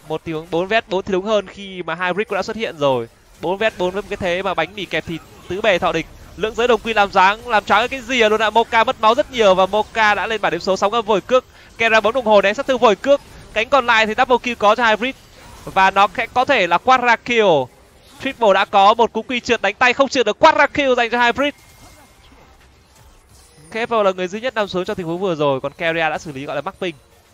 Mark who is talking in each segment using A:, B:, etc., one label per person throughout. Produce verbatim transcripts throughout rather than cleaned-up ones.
A: Một tình huống bốn vs bốn thì đúng hơn khi mà Hybrid cũng đã xuất hiện rồi. bốn vs bốn với một cái thế mà bánh mì kẹp thịt tứ bề thọ địch. Lượng giới đồng quy làm dáng làm choáng cái gì à luôn ạ. Moka mất máu rất nhiều và Moka đã lên bảng điểm số sóng âm vội cước. Kera bấm đồng hồ né sát thương vội cước. Cánh còn lại thì double kill có cho Hybrid và nó sẽ có thể là quadra kill. Triple đã có một cú quy trượt đánh tay không trượt được, quadra kill dành cho Hybrid. ca ép o là người duy nhất nằm xuống trong tình huống vừa rồi, còn Keria đã xử lý gọi là mắc ping.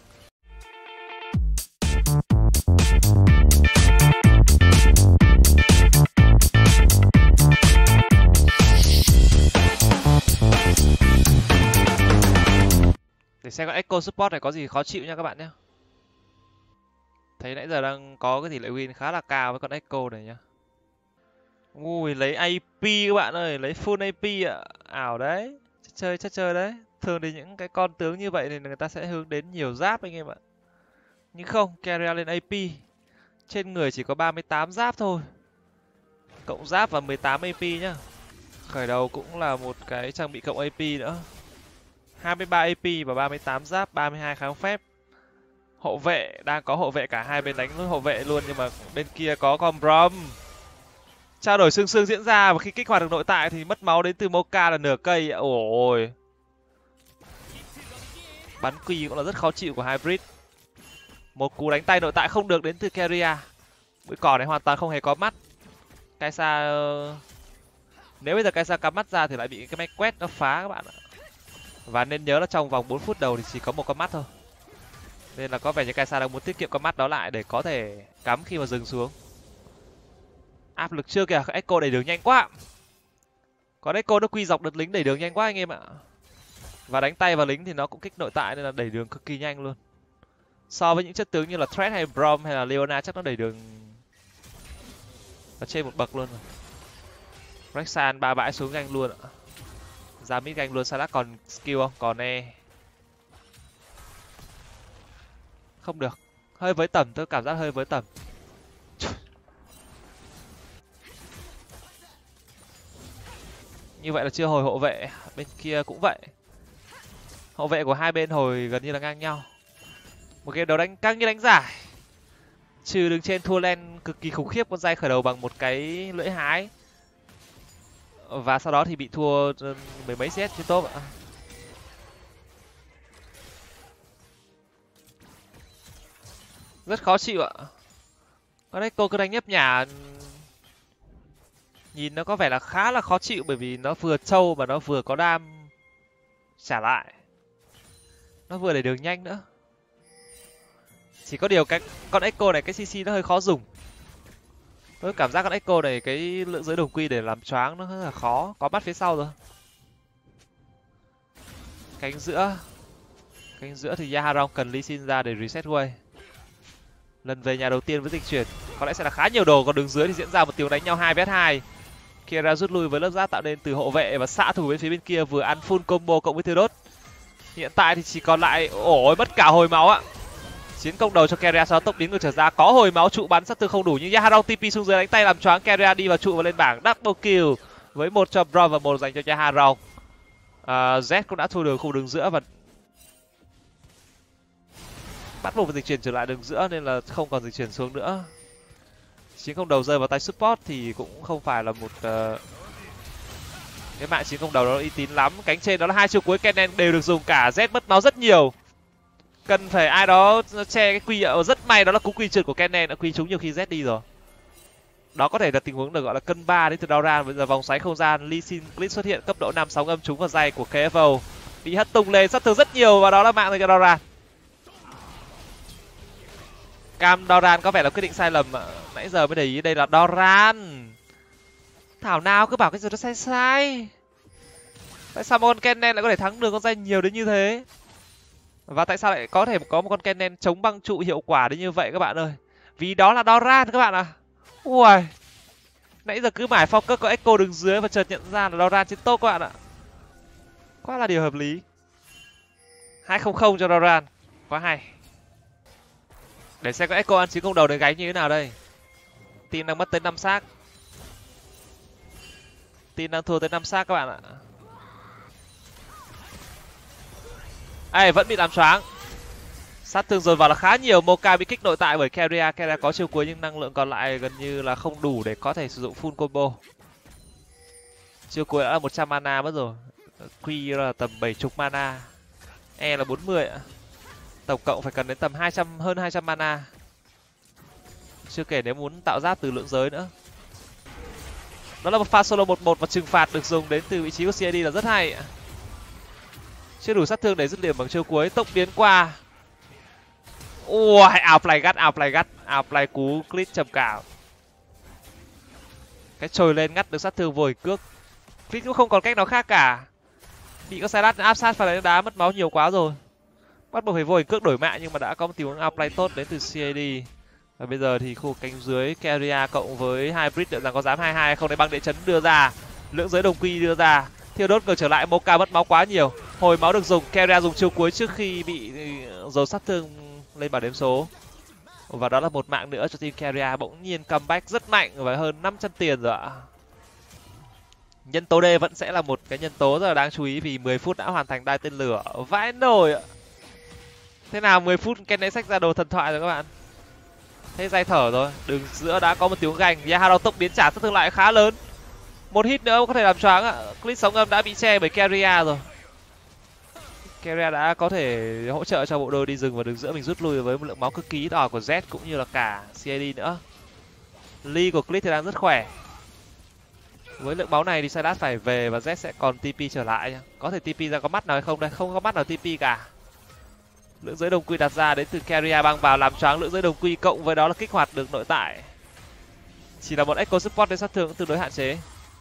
A: Để xem con Echo Support này có gì khó chịu nha các bạn nhé. Thấy nãy giờ đang có cái tỷ lệ win khá là cao với con Echo này nhá. Ui, lấy a pê các bạn ơi, lấy full a pê ạ. Ảo đấy, chất chơi chất chơi đấy. Thường thì những cái con tướng như vậy thì người ta sẽ hướng đến nhiều giáp anh em ạ. Nhưng không, Keria lên a pê. Trên người chỉ có ba mươi tám giáp thôi. Cộng giáp và mười tám a pê nhá. Khởi đầu cũng là một cái trang bị cộng a pê nữa. hai mươi ba a pê và ba mươi tám giáp, ba mươi hai kháng phép. Hộ vệ, đang có hộ vệ cả hai bên đánh với hộ vệ luôn, nhưng mà bên kia có con Brom. Trao đổi xương xương diễn ra và khi kích hoạt được nội tại thì mất máu đến từ Moka là nửa cây. Ôi. Bắn quy cũng là rất khó chịu của Hybrid. Một cú đánh tay nội tại không được đến từ Keria. Bụi cỏ này hoàn toàn không hề có mắt. Kaisa, nếu bây giờ Kaisa cắm mắt ra thì lại bị cái máy quét nó phá các bạn ạ. Và nên nhớ là trong vòng bốn phút đầu thì chỉ có một con mắt thôi. Nên là có vẻ như Kaisa đang muốn tiết kiệm con mắt đó lại để có thể cắm khi mà dừng xuống. Áp lực chưa kìa, Echo đẩy đường nhanh quá. Còn Echo nó quy dọc đợt lính đẩy đường nhanh quá anh em ạ. Và đánh tay vào lính thì nó cũng kích nội tại nên là đẩy đường cực kỳ nhanh luôn. So với những chất tướng như là Threat hay Brom hay là Leona chắc nó đẩy đường ở trên một bậc luôn rồi. Rexan ba bãi xuống nhanh luôn ạ. Ra mid ganh luôn. Salah còn skill không? Còn e. Không được. Hơi với tầm, tôi cảm giác hơi với tầm. Như vậy là chưa hồi hộ vệ. Bên kia cũng vậy. Hộ vệ của hai bên hồi gần như là ngang nhau. Một game đấu đánh căng như đánh giải. Trừ đường trên thua lane cực kỳ khủng khiếp, con dai khởi đầu bằng một cái lưỡi hái. Và sau đó thì bị thua mười mấy set trên top ạ. Rất khó chịu ạ. Con đấy cô cứ đánh nhấp nhả. Nhìn nó có vẻ là khá là khó chịu bởi vì nó vừa trâu mà nó vừa có đam trả lại. Nó vừa để đường nhanh nữa. Chỉ có điều cái con Echo này cái xê xê nó hơi khó dùng. Tôi cảm giác con Echo này cái lượng giới đồng quy để làm choáng nó rất là khó. Có mắt phía sau rồi. Cánh giữa. Cánh giữa thì Yaharong cần Lee Sin ra để reset way. Lần về nhà đầu tiên với dịch chuyển có lẽ sẽ là khá nhiều đồ. Còn đường dưới thì diễn ra một tiếng đánh nhau hai vs hai. Kera rút lui với lớp giáp tạo nên từ hộ vệ và xạ thủ bên phía bên kia vừa ăn full combo cộng với thiêu đốt. Hiện tại thì chỉ còn lại ôi mất cả hồi máu ạ. Chiến công đầu cho Keria, sau đó tốc biến ngược trở ra, có hồi máu, trụ bắn sát thương không đủ nhưng Yaharong tê pê xuống dưới đánh tay làm choáng Keria đi vào trụ và lên bảng double kill với một cho Brom và một dành cho Yaharong. À, Z cũng đã thu được khu đường giữa và bắt buộc phải dịch chuyển trở lại đường giữa nên là không còn dịch chuyển xuống nữa. Chiến công đầu rơi vào tay support thì cũng không phải là một uh, cái mạng chiến công đầu đó uy tín lắm. Cánh trên đó là hai chiêu cuối Kennen đều được dùng cả, Z mất máu rất nhiều. Cần phải ai đó che cái quy ạ. Rất may đó là cú quy trượt của Kennen đã quy trúng nhiều khi Z đi rồi. Đó có thể là tình huống được gọi là cân ba đến từ Doran. Bây giờ vòng xoáy không gian, Lee Sin Glitch xuất hiện cấp độ năm, sóng âm trúng vào dây của ca ép o. Bị hất tung lên, sát thương rất nhiều và đó là mạng của Doran. Cam Doran có vẻ là quyết định sai lầm. Nãy giờ mới để ý đây là Doran. Thảo nào cứ bảo cái gì nó sai sai. Tại sao một con Kennen lại có thể thắng được con dây nhiều đến như thế? Và tại sao lại có thể có một con Kennen chống băng trụ hiệu quả đến như vậy các bạn ơi? Vì đó là Doran các bạn à. Ui. Nãy giờ cứ mải focus có Echo đứng dưới và chợt nhận ra là Doran trên top các bạn ạ. Quá là điều hợp lý. hai không không cho Doran. Quá hay. Để xem có Echo ăn chiến công đầu để gáy như thế nào đây. Team đang mất tới năm xác. Team đang thua tới năm xác các bạn ạ. Ê, vẫn bị làm choáng. Sát thương dồn vào là khá nhiều. Mocha bị kích nội tại bởi Keria. Keria có chiêu cuối nhưng năng lượng còn lại gần như là không đủ để có thể sử dụng full combo. Chiêu cuối đã là một trăm mana mất rồi. Q là tầm bảy mươi mana. E là bốn mươi ạ. Tổng cộng phải cần đến tầm hai trăm, hơn hai trăm mana. Chưa kể nếu muốn tạo giáp từ lượng giới nữa. Đó là một pha solo một một và trừng phạt được dùng đến từ vị trí của xê i đê là rất hay. Chưa đủ sát thương để dứt điểm bằng chiêu cuối. Tốc biến qua. Ui, outplay gắt, outplay gắt, outplay cú clip trầm cảm. Cái trồi lên ngắt được sát thương vội cước. Clip cũng không còn cách nào khác cả. Bị có Sylas áp sát phải đánh đá mất máu nhiều quá rồi. Bắt buộc phải vội cước đổi mạng nhưng mà đã có một tình huống outplay tốt đến từ xê i đê. Và bây giờ thì khu cánh dưới Keria cộng với Hybrid liệu rằng có dám hai hai không, để băng địa chấn đưa ra. Lưỡng giới đồng quy đưa ra. Thiêu đốt ngược trở lại, Mocha mất máu quá nhiều. Hồi máu được dùng, Keria dùng chiêu cuối trước khi bị dồn sát thương lên bảng đếm số. Và đó là một mạng nữa cho team Keria, bỗng nhiên comeback rất mạnh và hơn năm trăm tiền rồi ạ. Nhân tố D vẫn sẽ là một cái nhân tố rất là đáng chú ý vì mười phút đã hoàn thành đai tên lửa. Vãi nổi ạ. Thế nào mười phút Ken đã xách ra đồ thần thoại rồi các bạn. Thế dây thở rồi, đường giữa đã có một tiếng gành. Yaharo tốc biến trả sát thương lại khá lớn. Một hit nữa có thể làm choáng ạ. Clip sóng âm đã bị che bởi Keria rồi. Keria đã có thể hỗ trợ cho bộ đôi đi rừng và đường giữa mình rút lui với một lượng máu cực kỳ đỏ của Z cũng như là cả xê i đê nữa. Lee của Clip thì đang rất khỏe. Với lượng máu này thì Sylas phải về và Z sẽ còn tê pê trở lại nha. Có thể tê pê ra có mắt nào hay không đây? Không có mắt nào tê pê cả. Lưỡng giới đồng quy đặt ra đến từ Keria băng vào làm choáng lưỡng giới đồng quy cộng với đó là kích hoạt được nội tại. Chỉ là một Echo Support nên sát thương cũng tương đối hạn chế.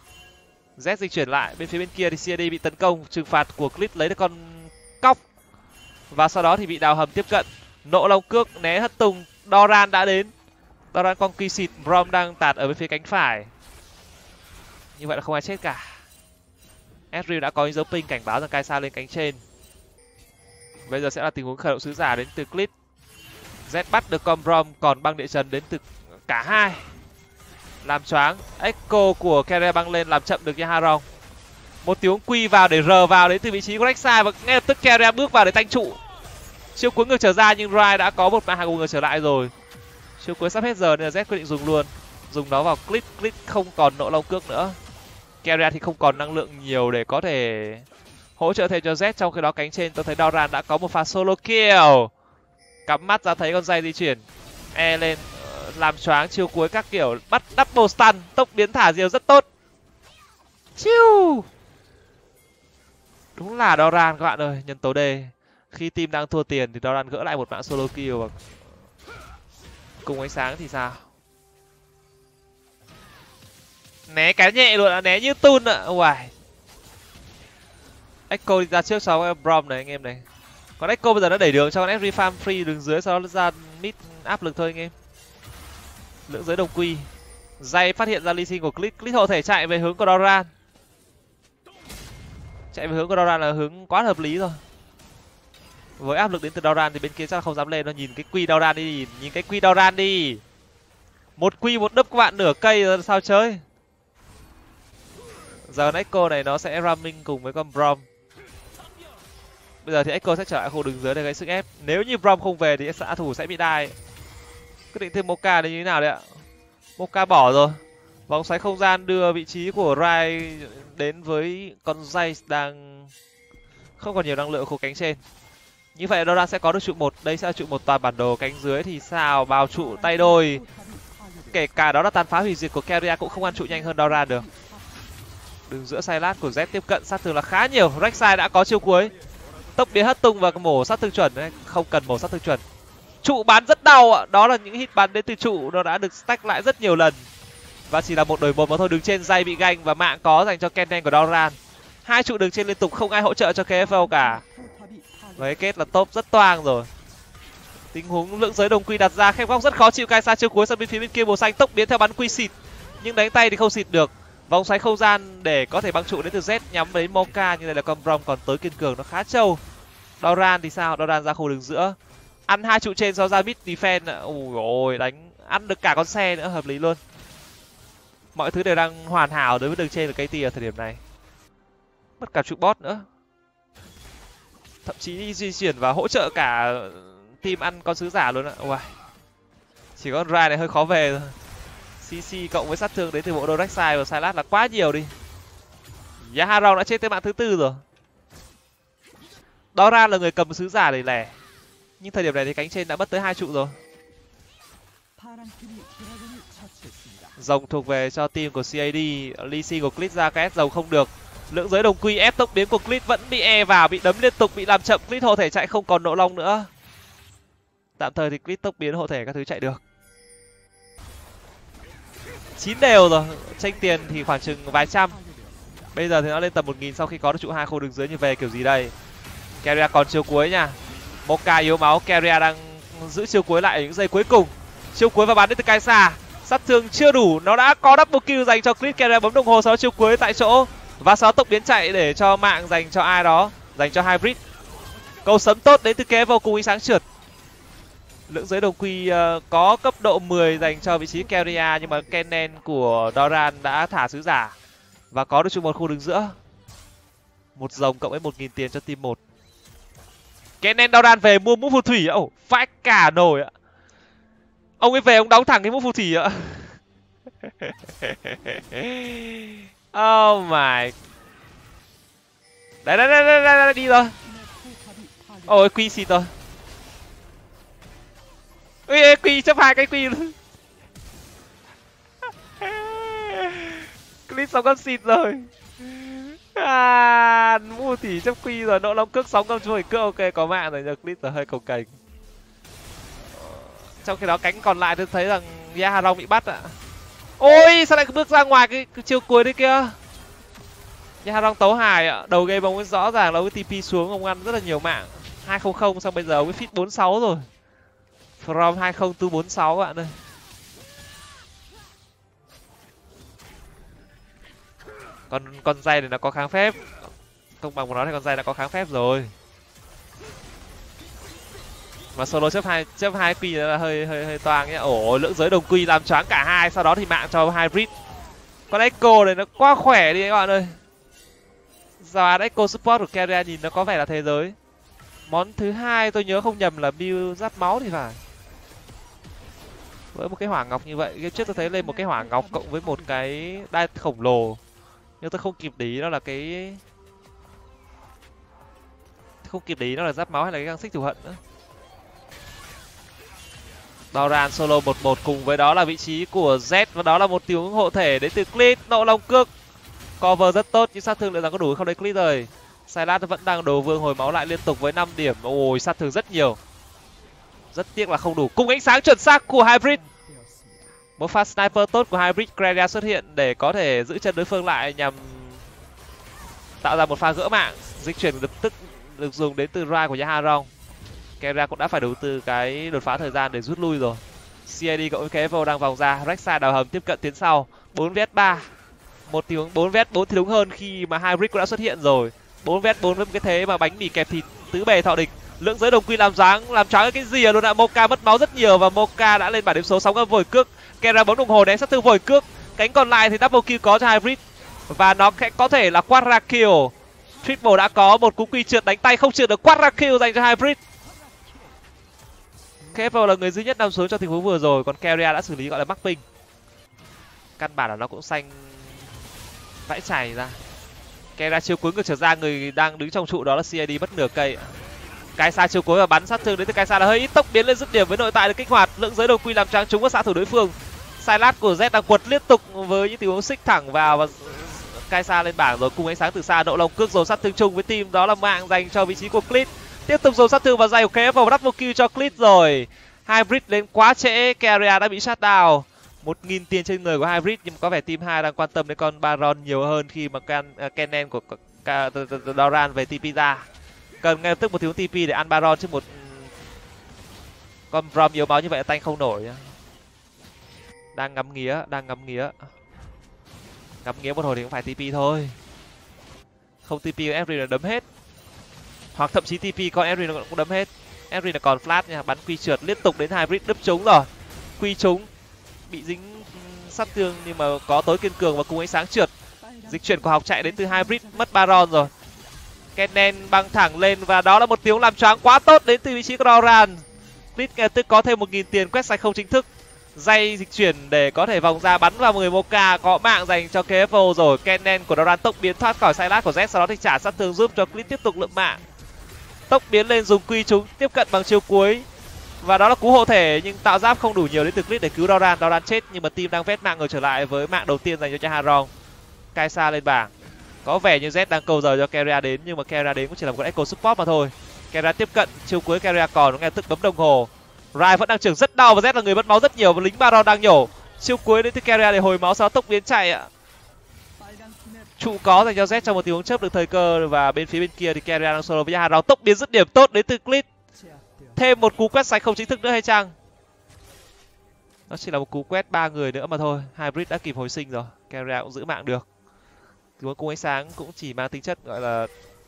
A: Z di chuyển lại, bên phía bên kia thì xê i đê bị tấn công, trừng phạt của Clip lấy được con cóc. Và sau đó thì bị đào hầm tiếp cận. Nộ long cước, né hất tùng, Doran đã đến. Doran con quy xịt, Brom đang tạt ở bên phía cánh phải. Như vậy là không ai chết cả. Ezreal đã có những dấu ping cảnh báo rằng Kai'Sa lên cánh trên. Bây giờ sẽ là tình huống khởi động sứ giả đến từ Clip. Z bắt được con Brom, còn băng địa chấn đến từ cả hai. Làm choáng, Echo của Keria băng lên làm chậm được Yaharo. Một tiếng quy vào để R vào đến từ vị trí của Rek'Sai và ngay lập tức Keria bước vào để tanh trụ. Chiêu cuối ngược trở ra nhưng Rai đã có một mạng hàng ngược trở lại rồi. Chiêu cuối sắp hết giờ nên là Z quyết định dùng luôn. Dùng nó vào Clip, Clip không còn nộ long cước nữa. Keria thì không còn năng lượng nhiều để có thể hỗ trợ thêm cho Z. Trong khi đó cánh trên tôi thấy Doran đã có một pha solo kill. Cắm mắt ra thấy con dây di chuyển. E lên làm choáng chiêu cuối các kiểu, bắt double stun, tốc biến thả diều rất tốt. Chiu. Đúng là Doran các bạn ơi, nhân tố D. Khi team đang thua tiền thì Doran gỡ lại một mạng solo kill và cùng ánh sáng thì sao? Né cái nhẹ luôn, à, né như tun ạ. Uầy. Echo đi ra trước sau Brom này anh em này. Còn Echo bây giờ nó đẩy đường cho con Ezreal farm free đường dưới, sau đó ra mid áp lực thôi anh em. Lưỡng giới đồng quy. Dây phát hiện ra ly sinh của Clip. Clip hộ thể chạy về hướng của Doran. Chạy về hướng của Doran là hướng quá hợp lý rồi. Với áp lực đến từ Doran thì bên kia chắc là không dám lên. Nó nhìn cái quy Doran đi. Nhìn cái quy Doran đi. Một quy một đấp các bạn, nửa cây rồi sao chơi. Giờ Echo này nó sẽ ramming cùng với con Brom. Bây giờ thì Echo sẽ trở lại khu đường dưới để gây sức ép. Nếu như Brom không về thì xạ thủ sẽ bị đai. Quyết định thêm Mocha đây như thế nào đấy ạ? Mocha bỏ rồi. Vòng xoáy không gian đưa vị trí của Rai đến với con dây đang không còn nhiều năng lượng khu cánh trên. Như vậy Doran sẽ có được trụ một. Đây sẽ là trụ một toàn bản đồ. Cánh dưới thì sao? Bao trụ tay đôi. Kể cả đó là tàn phá hủy diệt của Keria cũng không ăn trụ nhanh hơn Doran được. Đường giữa Sylas của Z tiếp cận sát thương là khá nhiều. Rek'Sai đã có chiêu cuối. Tốc biến hất tung và mổ sát thương chuẩn đấy. Không cần mổ sát thương chuẩn. Trụ bắn rất đau ạ. Đó là những hit bắn đến từ trụ. Nó đã được stack lại rất nhiều lần. Và chỉ là một đổi một mà thôi. Đường trên dây bị ganh và mạng có dành cho Kennen của Doran. Hai trụ đường trên liên tục không ai hỗ trợ cho ca ép o cả. Với kết là top rất toang rồi. Tình huống lượng giới đồng quy đặt ra khép góc rất khó chịu. Kai'Sa chiêu cuối sang bên phía bên kia màu xanh tốc biến theo bắn quy xịt. Nhưng đánh tay thì không xịt được. Vòng xoáy không gian để có thể băng trụ đến từ Z nhắm đến Mocha, như này là con Brom còn tới kiên cường nó khá trâu. Doran thì sao? Doran ra khu đường giữa. Ăn hai trụ trên sau ra mid defense. Ui ôi, đánh ăn được cả con xe nữa, hợp lý luôn. Mọi thứ đều đang hoàn hảo đối với đường trên của ca tê ở thời điểm này. Mất cả trụ bot nữa. Thậm chí di chuyển và hỗ trợ cả team ăn con sứ giả luôn ạ. Wow. Chỉ có con Rai này hơi khó về rồi. xê xê cộng với sát thương đến từ bộ đôi Rek'Sai và Sylas là quá nhiều đi. Yaharong đã chết tới mạng thứ tư rồi. Doran là người cầm sứ giả để lẻ. Nhưng thời điểm này thì cánh trên đã mất tới hai trụ rồi. Rồng thuộc về cho team của xê a đê. Lee Sin của Clit ra cái rồng không được. Lưỡng giới đồng quy ép tốc biến của Clit vẫn bị e vào, bị đấm liên tục, bị làm chậm. Clit hộ thể chạy không còn nộ long nữa. Tạm thời thì Clit tốc biến hộ thể các thứ chạy được. chín đều rồi, tranh tiền thì khoảng chừng vài trăm. Bây giờ thì nó lên tầm một nghìn sau khi có được trụ hai khô đường dưới như về kiểu gì đây. Keria còn chiêu cuối nha. Mocha yếu máu, Keria đang giữ chiêu cuối lại ở những giây cuối cùng. Chiêu cuối và bắn đến từ Kaisa. Sát thương chưa đủ, nó đã có double kill dành cho Clit. Keria bấm đồng hồ sau đó chiêu cuối tại chỗ. Và sau đó tốc biến chạy để cho mạng dành cho ai đó, dành cho Hybrid. Cầu sấm tốt đến từ kế vô cùng ánh sáng trượt. Lưỡng giới đồng quy uh, có cấp độ mười dành cho vị trí Keria, nhưng mà Kennen của Doran đã thả sứ giả và có được chung một khu đứng giữa. Một rồng cộng với một nghìn tiền cho team một. Kennen Doran về mua mũ phù thủy. Ồ, oh, vãi cả nồi ạ. Ông ấy về ông đóng thẳng cái mũ phù thủy ạ. Oh my. Đấy đấy đấy đấy, đấy đi rồi. Ôi quy xịt rồi. Ui quy chấp hai cái quy luôn. Clip sóng con xịt rồi. À, mũ thủy chấp quy rồi, nộ long cước sóng cầm chuỗi cước. Ok có mạng rồi, nhờ Clip rồi hơi cồng kềnh. Trong khi đó cánh còn lại tôi thấy rằng Yaharong bị bắt ạ. Ôi sao lại bước ra ngoài cái, cái chiêu cuối đấy kia. Yaharong tấu hài ạ. Đầu game ông ấy rõ ràng là ông ấy tê pê xuống, ông ăn rất là nhiều mạng. hai không không xong bây giờ ông ấy fit bốn sáu rồi. From hai không to bốn sáu bạn ơi. Con con dây này nó có kháng phép. Công bằng của nó thì con dây đã có kháng phép rồi. Mà solo chấp hai chấp hai quy là hơi hơi hơi toang nhá. Ồ, lưỡng giới đồng quy làm choáng cả hai, sau đó thì mạng cho Hybrid. Con Echo này nó quá khỏe đi các bạn ơi. Giờ Echo support của Keria nhìn nó có vẻ là thế giới. Món thứ hai tôi nhớ không nhầm là build giáp máu thì phải. Với một cái hỏa ngọc như vậy, game trước tôi thấy lên một cái hỏa ngọc cộng với một cái đai khổng lồ. Nhưng tôi không kịp để ý nó là cái không kịp để ý nó là giáp máu hay là cái găng xích thù hận nữa. Doran solo một một cùng với đó là vị trí của Z và đó là một tiếng hộ thể đến từ Clit. Nộ long cước cover rất tốt nhưng sát thương liệu rằng có đủ không đấy Clit rồi. Sylas vẫn đang đồ vương hồi máu lại liên tục với năm điểm. Ôi sát thương rất nhiều. Rất tiếc là không đủ. Cùng ánh sáng chuẩn xác của Hybrid. Một pha sniper tốt của Hybrid. Keria xuất hiện để có thể giữ chân đối phương lại nhằm tạo ra một pha gỡ mạng. Dịch chuyển lập tức được dùng đến từ Rai của Yaharong. Keria cũng đã phải đầu tư cái đột phá thời gian để rút lui rồi. xê a đê cộng với Kevo đang vòng ra. Rek'Sai đào hầm tiếp cận tiến sau. bốn vs ba. Một tiếng bốn vs bốn thì đúng hơn khi mà Hybrid cũng đã xuất hiện rồi. bốn vs bốn với một cái thế mà bánh mì kẹp thịt tứ bề thọ địch. Lưỡng giới đồng quy làm dáng làm choáng cái gì luôn ạ. Mocha mất máu rất nhiều và Mocha đã lên bảng điểm số sóng âm vội cước. Keria bấm đồng hồ né sát thương vội cước. Cánh còn lại thì double kill có cho Hybrid và nó sẽ có thể là quadra kill. Triple đã có một cú quy trượt đánh tay không trượt được, quadra kill dành cho Hybrid. Kevo là người duy nhất nằm xuống trong tình huống vừa rồi, còn Keria đã xử lý gọi là mắc ping. Căn bản là nó cũng xanh vãi chảy ra. Keria chiêu cuối ngược trở ra, người đang đứng trong trụ đó là xê a đê mất nửa cây. Kaisa chiêu cuối và bắn sát thương đến từ Kaisa là hơi ít, tốc biến lên dứt điểm với nội tại được kích hoạt. Lưỡng giới đồng quy làm choáng trúng vào xạ thủ đối phương. Sylas của Z đang quật liên tục với những tình huống xích thẳng vào và Kaisa lên bảng rồi. Cùng ánh sáng từ xa, nộ long cước dồn sát thương chung với team đó là mạng dành cho vị trí của Clit. Tiếp tục dồn sát thương vào dây của Kevo và double kill cho Clit rồi. Hybrid lên quá trễ, Keria đã bị shutdown. Một nghìn tiền trên người của Hybrid nhưng có vẻ team hai đang quan tâm đến con Baron nhiều hơn khi mà Ken, uh, Kennen của uh, Doran về tê pê ra. Cần ngay lập tức một thiếu tê pê để ăn Baron chứ một con Brom yếu máu như vậy tanh không nổi. Đang ngắm nghía, đang ngắm nghía. Ngắm nghía một hồi thì cũng phải tê pê thôi. Không tê pê Evry là đấm hết. Hoặc thậm chí tê pê con Evry nó cũng đấm hết. Evry là còn flash nha, bắn quy trượt liên tục đến Hybrid đứt trúng rồi. Quy trúng bị dính sát thương nhưng mà có tối kiên cường và cùng ánh sáng trượt. Dịch chuyển của học chạy đến từ Hybrid, mất Baron rồi. Kennen băng thẳng lên và đó là một tiếng làm choáng quá tốt đến từ vị trí của Doran. Blitz ngay lập tức có thêm một nghìn tiền quét sạch không chính thức. Dây dịch chuyển để có thể vòng ra bắn vào người Mocha, có mạng dành cho ca ép ô rồi. Kennen của Doran tốc biến thoát khỏi Sylas của Z, sau đó thì trả sát thương giúp cho Blitz tiếp tục lượm mạng. Tốc biến lên dùng quy chúng tiếp cận bằng chiêu cuối. Và đó là cú hộ thể nhưng tạo giáp không đủ nhiều đến từ Blitz để cứu Doran. Doran chết nhưng mà team đang vét mạng ngược trở lại với mạng đầu tiên dành cho Chaharong. Kaisa lên bảng. Có vẻ như Z đang cầu giờ cho Keria đến nhưng mà Keria đến cũng chỉ là một con Echo Support mà thôi. Keria tiếp cận, chiêu cuối Keria còn, ngay tức bấm đồng hồ. Rai vẫn đang trưởng rất đau và Z là người mất máu rất nhiều và lính Baron đang nhổ. Chiêu cuối đến từ Keria để hồi máu, sau đó tốc biến chạy ạ. Trụ có dành cho Z trong một tình huống chớp được thời cơ và bên phía bên kia thì Keria đang solo với Chaharong. Tốc biến dứt điểm tốt đến từ Blitz. Thêm một cú quét sạch không chính thức nữa hay chăng? Nó chỉ là một cú quét ba người nữa mà thôi. Hybrid đã kịp hồi sinh rồi. Keria cũng giữ mạng được. Cuối cùng ánh sáng cũng chỉ mang tính chất gọi là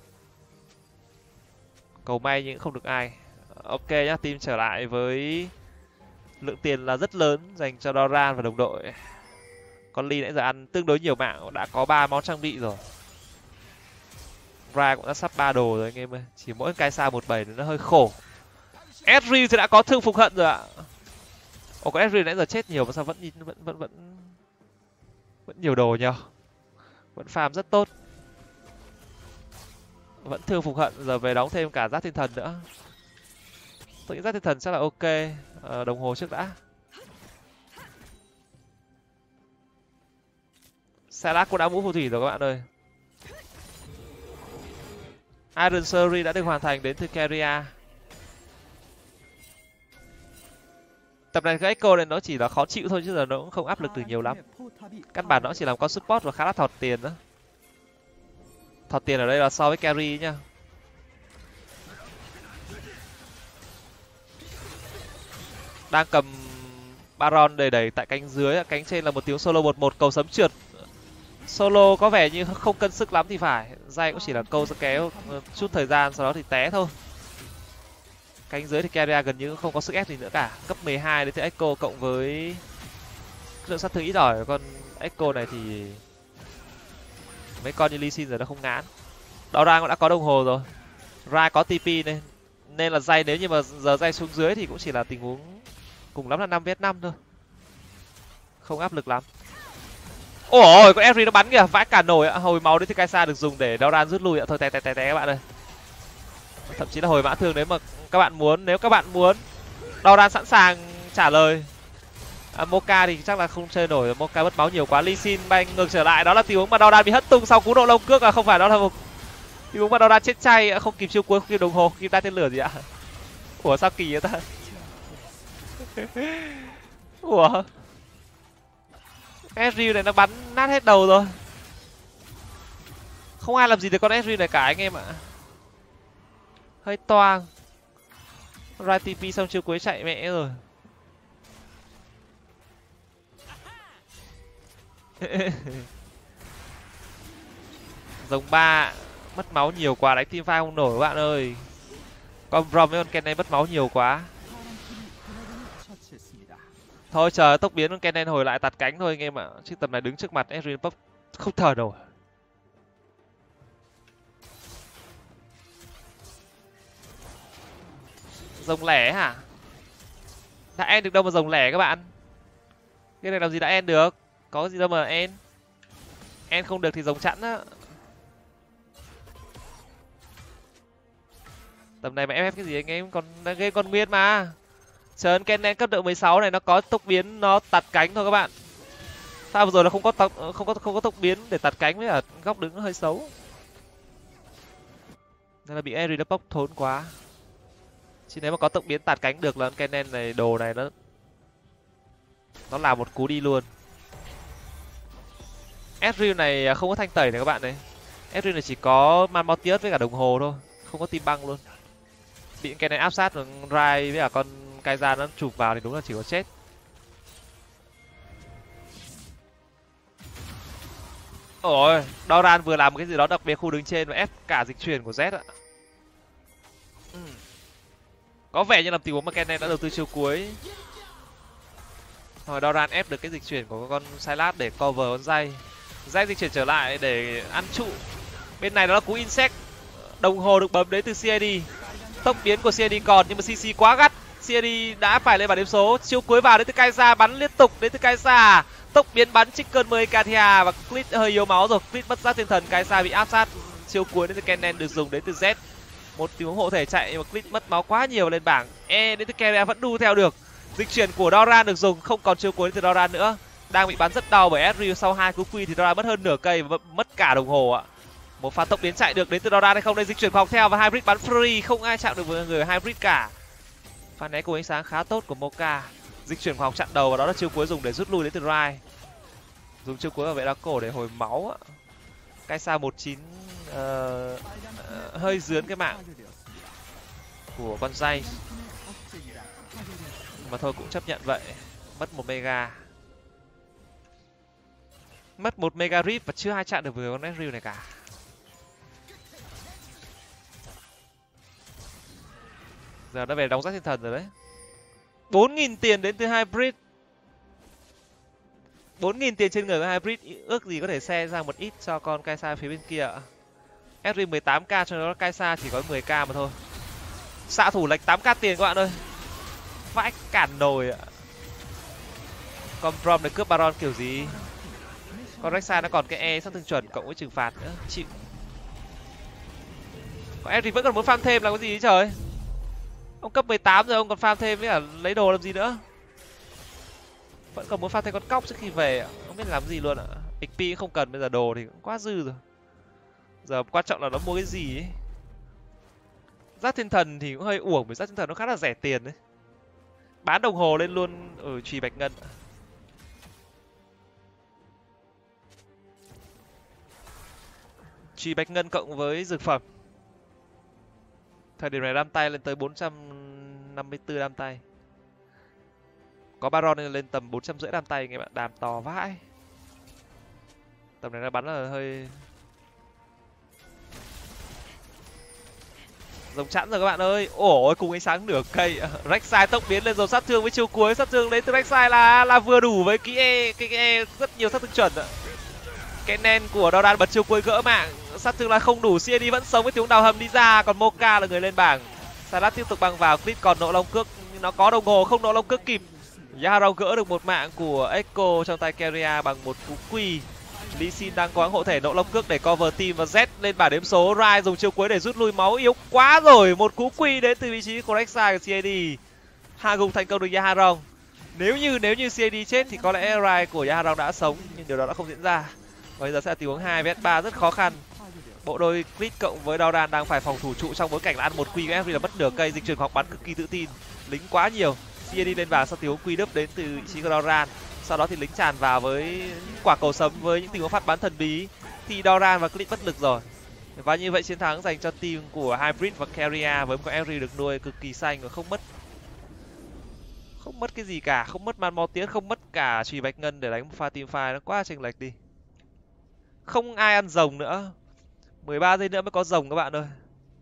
A: cầu may nhưng không được ai. Ok nhá, team trở lại với lượng tiền là rất lớn dành cho Doran và đồng đội. Con Lee nãy giờ ăn tương đối nhiều mạng, đã có ba món trang bị rồi. Ra cũng đã sắp ba đồ rồi anh em ơi. Chỉ mỗi cái xa một bảy nó hơi khổ. Ezreal thì đã có thương phục hận rồi ạ. Ồ, có Ezreal nãy giờ chết nhiều mà sao vẫn nhìn vẫn vẫn vẫn vẫn nhiều đồ nhờ. Vẫn farm rất tốt. Vẫn thương phục hận, giờ về đóng thêm cả giáp thiên thần nữa. Tôi nghĩ giáp thiên thần chắc là ok. À, đồng hồ trước đã. Sylas cũng đã mũ phù thủy rồi các bạn ơi. Iron Surgery đã được hoàn thành đến từ Keria. Tập này cái Echo này nó chỉ là khó chịu thôi chứ giờ nó cũng không áp lực được nhiều lắm. Căn bản nó chỉ làm con support và khá là thọt tiền đó. Thọt tiền ở đây là so với carry nhá. Đang cầm Baron để đẩy tại cánh dưới, cánh trên là một tiếng solo một một cầu sấm trượt. Solo có vẻ như không cân sức lắm thì phải. Dây cũng chỉ là câu kéo chút thời gian sau đó thì té thôi. Cánh dưới thì Keria gần như không có sức ép gì nữa cả. Cấp mười hai đến từ Echo cộng với lượng sát thương ít ỏi. Con Echo này thì mấy con như Lee Sin giờ nó không ngán. Doran cũng đã có đồng hồ rồi. Ra có tê pê này. Nên là dây nếu như mà giờ dây xuống dưới thì cũng chỉ là tình huống cùng lắm là năm vs năm thôi. Không áp lực lắm. Ôi, con Ezreal nó bắn kìa, vãi cả nồi ạ. Hồi máu đến từ Kaisa được dùng để Doran rút lui ạ. Thôi té té té té các bạn ơi. Thậm chí là hồi mã thương nếu mà các bạn muốn, nếu các bạn muốn Doran sẵn sàng trả lời. À, Mocha thì chắc là không chơi nổi rồi, Mocha mất máu nhiều quá. Lee Sin bay ngược trở lại, đó là tình huống mà Doran bị hất tung sau cú độ lông cước, à không phải, đó là một tình huống mà Doran chết chay, không kịp chiêu cuối, không kịp đồng hồ, không kịp đai tên lửa gì ạ. Ủa sao kỳ vậy ta? Ủa Ezreal này nó bắn nát hết đầu rồi. Không ai làm gì được con Ezreal này cả anh em ạ. Hơi toang. Ra tê pê xong chiêu cuối chạy mẹ rồi. Giống ba mất máu nhiều quá, đánh team fight không nổi các bạn ơi. Con Brom với con Kennen mất máu nhiều quá. Thôi chờ tốc biến con Kennen hồi lại tạt cánh thôi anh em ạ. Chứ tầm này đứng trước mặt Ezreal Pop không thở nổi. Rồng lẻ hả? Đã end được đâu mà rồng lẻ các bạn. Cái này làm gì đã end được. Có gì đâu mà end. End không được thì rồng chẵn á. Tầm này mà ép ép cái gì anh em, còn game còn nguyên mà. Chớn Kennen cấp độ mười sáu này nó có tốc biến, nó tạt cánh thôi các bạn. Sao vừa rồi là không có tốc không có không có tốc biến để tạt cánh với ở góc đứng nó hơi xấu. Nên là bị Ezreal nó bốc thốn quá. Chứ nếu mà có tốc biến tạt cánh được là Kennen này, đồ này nó nó làm một cú đi luôn. Ezreal này không có thanh tẩy này các bạn này. Ezreal này chỉ có Man Mortius với cả đồng hồ thôi, không có tim băng luôn. Bị Kennen áp sát rồi Rai với cả con Kaisa nó chụp vào thì đúng là chỉ có chết. Ôi, Doran vừa làm một cái gì đó đặc biệt khu đứng trên và ép cả dịch chuyển của Z ạ. Ừ. Có vẻ như là tình huống mà Kennen đã đầu tư chiêu cuối. Rồi Doran ép được cái dịch chuyển của con Sylas để cover con dây. Z dịch chuyển trở lại để ăn trụ. Bên này đó là cú insect. Đồng hồ được bấm đến từ xê i đê. Tốc biến của xê i đê còn nhưng mà xê xê quá gắt. xê i đê đã phải lên bảng điểm số. Chiêu cuối vào đến từ Kaisa, bắn liên tục đến từ Kaisa. Tốc biến bắn Chicken mười Katia và Clit hơi yếu máu rồi. Clit mất giác thiên thần, Kaisa bị áp sát. Chiêu cuối đến từ Kennen được dùng đến từ Z. Một tình huống hộ thể chạy nhưng mà Clit mất máu quá nhiều lên bảng. E đến từ Keria vẫn đu theo được. Dịch chuyển của Doran được dùng, không còn chiêu cuối đến từ Doran nữa. Đang bị bắn rất đau bởi Ezreal, sau hai cú quy thì Doran mất hơn nửa cây và mất cả đồng hồ ạ. Một pha tốc biến chạy được đến từ Doran hay không? Đây dịch chuyển phòng theo và Hybrid bắn free, không ai chạm được với người Hybrid cả. Pha né cùng ánh sáng khá tốt của Mocha. Dịch chuyển phòng chặn đầu và đó là chiêu cuối dùng để rút lui đến từ Rai. Dùng chiêu cuối vào vệ đá cổ để hồi máu ạ. Kaisa một chín uh, uh, hơi dướn cái mạng của con dây. Mà thôi cũng chấp nhận vậy. Mất một mega. Mất một mega rip và chưa ai chặn được với con Ezreal này cả. Giờ nó về đóng giác thiên thần rồi đấy. bốn nghìn tiền đến từ Hybrid. bốn nghìn tiền trên người của Hybrid, ước gì có thể xe ra một ít cho con Kaisa phía bên kia ạ. Ezreal mười tám k cho nó, Kaisa chỉ có mười k mà thôi. Xạ thủ lệch tám k tiền các bạn ơi. Vãi cản nồi ạ. Con Prom để cướp Baron kiểu gì? Con Rek'Sai nó còn cái E sát thương chuẩn cộng với trừng phạt nữa, chịu. Còn Ezreal vẫn còn muốn farm thêm là cái gì đấy trời. Ông cấp mười tám rồi ông còn farm thêm với cả lấy đồ làm gì nữa. Vẫn còn muốn farm thêm con cóc trước khi về ạ. Không biết làm gì luôn ạ. ích pê không cần, bây giờ đồ thì cũng quá dư rồi. Giờ quan trọng là nó mua cái gì ấy. Giác thiên thần thì cũng hơi uổng, bởi giác thiên thần nó khá là rẻ tiền đấy. Bán đồng hồ lên luôn ở Trì Bạch Ngân. Trì Bạch Ngân cộng với dược phẩm. Thời điểm này đam tay lên tới bốn trăm năm mươi tư đam tay. Có Baron nên lên tầm bốn trăm rưỡi đam tay, nghe bạn, đàm to vãi. Tầm này nó bắn là hơi rồng chẵn rồi các bạn ơi. Ôi, cùng ánh sáng nửa cây. Rek'Sai tốc biến lên dồn sát thương với chiêu cuối, sát thương đến từ Rek'Sai là là vừa đủ với cái E, cái E rất nhiều sát thương chuẩn ạ. Cái nen của Doran bật chiêu cuối gỡ mạng, sát thương là không đủ, xê i đê vẫn sống với tiếng đào hầm đi ra, còn Mocha là người lên bảng. Salat tiếp tục băng vào, Clit còn nộ long cước, nhưng nó có đồng hồ không nộ long cước kịp. Yaro gỡ được một mạng của Echo trong tay Keria bằng một cú quy. Lee Sin đang có hộ thể nộ long cước để cover team và Z lên bảng đếm số. Rai dùng chiêu cuối để rút lui, máu yếu quá rồi. Một cú quy đến từ vị trí của Rek'Sai của xê i đê. Hagum thành công được Yaharong. Nếu như nếu như xê i đê chết thì có lẽ Rai của Yaharong đã sống, nhưng điều đó đã không diễn ra. Bây giờ sẽ là tình huống hai vs ba rất khó khăn. Bộ đôi Clit cộng với Doran đang phải phòng thủ trụ trong bối cảnh là ăn một quy, Ezreal là mất nửa cây, dịch chuyển hoặc bắn cực kỳ tự tin, lính quá nhiều. xê i đê lên bảng sau tình huống quy đớp đến từ vị trí của Doran. Sau đó thì lính tràn vào với quả cầu sấm với những tình huống phát bắn thần bí thì Doran và Clit bất lực rồi. Và như vậy chiến thắng dành cho team của Hybrid và Keria với một con Ezreal được nuôi cực kỳ xanh và không mất không mất cái gì cả, không mất man máu tiến, không mất cả chùy bạch ngân để đánh một pha team fight, nó quá chênh lệch đi. Không ai ăn rồng nữa. mười ba giây nữa mới có rồng các bạn ơi.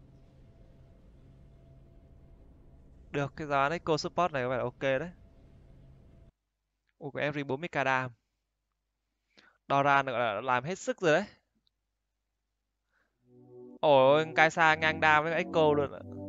A: Được, cái giá Echo support này có vẻ là ok đấy. Ủa, của Ezreal bốn mươi k đam. Doran gọi là làm hết sức rồi đấy. Ôi, Kaisa ngang đam với Echo luôn ạ.